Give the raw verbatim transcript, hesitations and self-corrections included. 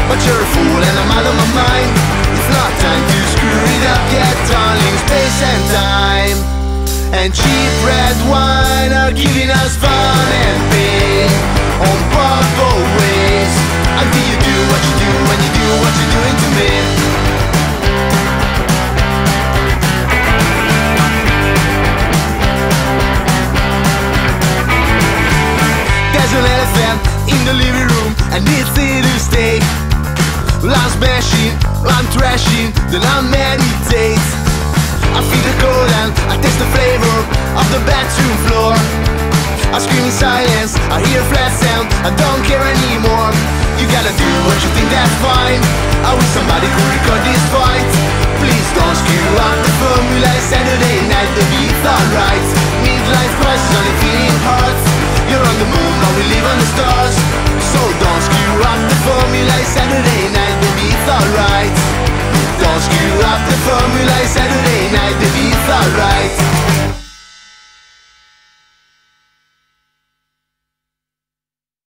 but you're a fool and I'm out of my mind. It's not time to screw it up yet, darling. Space and time and cheap red wine are giving us fun and pain on both ways. Until you do what you do when you do what you're doing to me. There's an elephant in the living room and it's here to stay. Well, I'm smashing, I'm trashing, then I meditate. I feel the cold and I taste the flavor of the bathroom floor. I scream in silence, I hear a flat sound, I don't care anymore. You gotta do what you think, that's fine. I wish somebody could record this fight. Please don't screw up the formula. Saturday night, the beat's alright. Midlife crisis, only feeling hurt. You're on the moon, but we live on the stars. So don't screw up the formula. Saturday night, the beat's alright. Don't screw up the formula.